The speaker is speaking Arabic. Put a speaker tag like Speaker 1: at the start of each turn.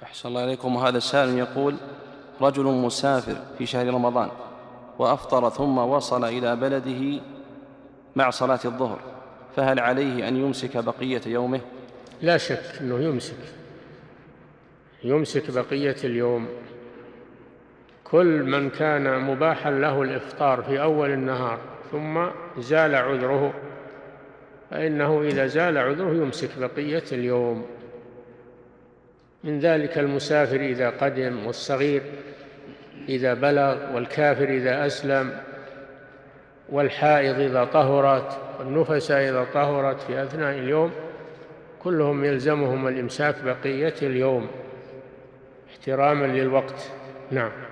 Speaker 1: أحسن الله إليكم. وهذا السائل يقول: رجل مسافر في شهر رمضان وأفطر ثم وصل إلى بلده مع صلاة الظهر، فهل عليه أن يمسك بقية يومه؟
Speaker 2: لا شك أنه يمسك بقية اليوم. كل من كان مباحا له الإفطار في أول النهار ثم زال عذره، فإنه إذا زال عذره يمسك بقية اليوم. من ذلك المسافر إذا قدم، والصغير إذا بلغ، والكافر إذا أسلم، والحائض إذا طهرت، والنفساء إذا طهرت في أثناء اليوم، كلهم يلزمهم الإمساك بقية اليوم احتراما للوقت. نعم.